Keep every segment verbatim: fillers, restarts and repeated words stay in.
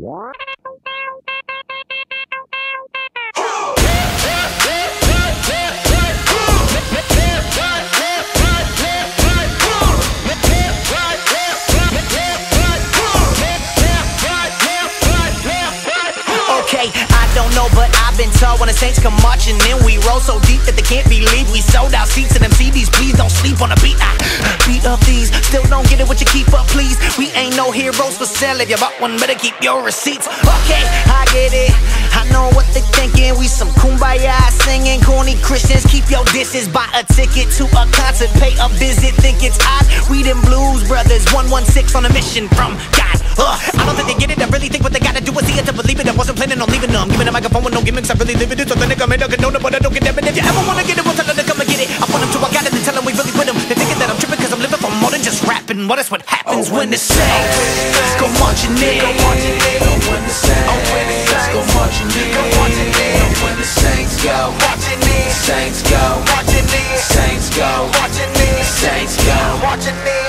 Okay, I don't know, but I've been told when the Saints come marching in, we roll so deep that they can't believe we sold out seats in them C Ds. Please don't sleep on the beat. I beat up these, still don't get it, what you keep up, please. We ain't no heroes for sale. If you bought one, better keep your receipts. Okay, I get it. I know what they thinking. We some kumbaya singing, corny Christians. Keep your dishes, buy a ticket to a concert, pay a visit. Think it's odd. We them Blues Brothers, one one six on a mission from God. Uh, I don't think they get it. I really think what they gotta do is see it to believe it. I wasn't planning on leaving them. Giving a microphone with no gimmicks. I really live it. So then they come in, I can know them, but I don't get them. And if you ever wanna get it, we'll tell them to come and get it. I want them to, I got it, and tell them we really with them. They're thinking that I'm tripping cause I'm living for more than just rapping. Well, that's what happens oh, when the Saints go marching in. Go marching in. Oh, when the Saints go marching in. Go marching in. Oh, when the Saints go marching in. Saints go marching in. Saints go marching in. Saints go marching in.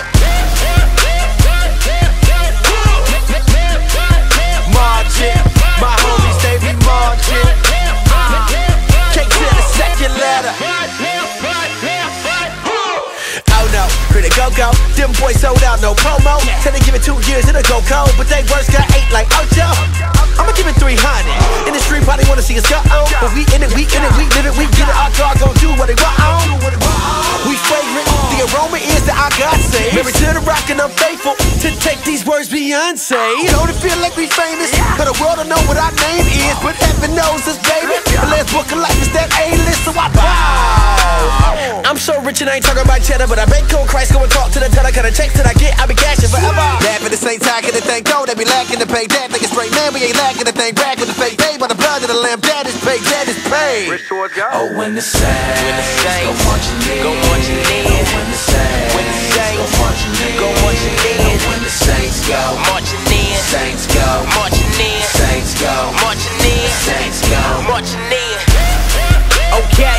Marching, my homies, they be marching. Cake to the second letter. Oh no, here they go go. Them boys sold out, no promo. Said they give it two years, it'll go cold, but they worst got eight like Ocho. I'ma give it three hundred. In the street, probably wanna see us go on, but we in it, we in it, we live it, we get it. Our dog gon' do what they want on. We fragrant, the aroma is that I got saved. Married to the rock and I'm faithful to take these words Beyonce. Don't it feel like we famous? But the world don't know what our name is, but heaven knows us, baby. The last book of life is that A-list, so I bow. I'm so rich and I ain't talking about cheddar, but I bake cold Christ, go and talk to the teller. Cut the checks that I get, I be cashing forever. Laugh at the same time, get the thing go, they be lacking to pay that. Like a straight man, we ain't lacking the thing back with the fake pay. By the blood of the lamb, that is paid, that is paid. Oh, when the Saints go marching in. Go marching in. Oh, when the Saints when the Saints go marching in. Go marching in. Oh, when the Saints go marching in. Saints go marching in. Saints go marching in. Saints go marching in. Okay.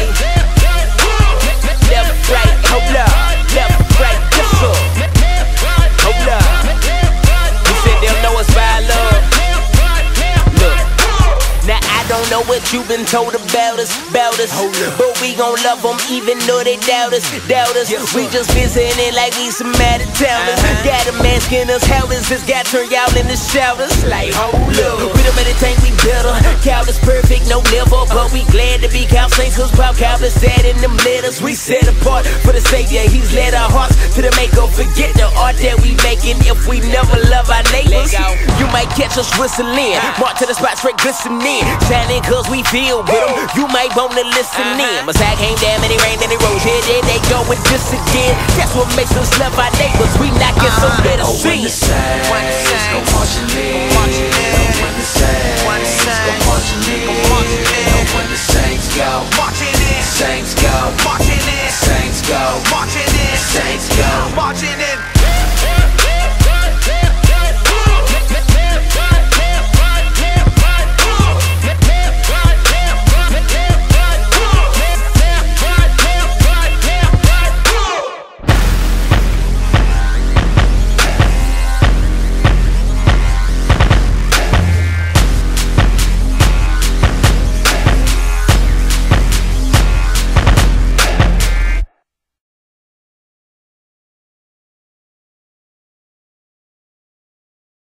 Left, right, hold up. Left, right, this up. Hold up. You said they'll know us by love. Look. Now I don't know what you've been told about us, about us, but we gon' love them even though they doubt us, doubt us. We just visiting like we some out of towners. Got them asking us how is this guy turn y'all in the showers? Like hold up, we don't better think we better. Cow is perfect, no liver, but we glad to be Cow Saints cause Pop Cow is sad in them letters. We set apart for the Savior, he's led our hearts to the maker. Forget the art that we making if we never love our neighbors. You might catch us whistling, march to the spot straight glistening. Shining cause we feel with them, you might wanna listen in. Messiah came down and he rained and he rose. Here there they go with this again. That's what makes us love our neighbors. We not get so better oh, when the Saints go marching in. Oh, when the Saints go marching in. Oh, when the Saints go marching in. Saints go marching in. Saints go marching in. Saints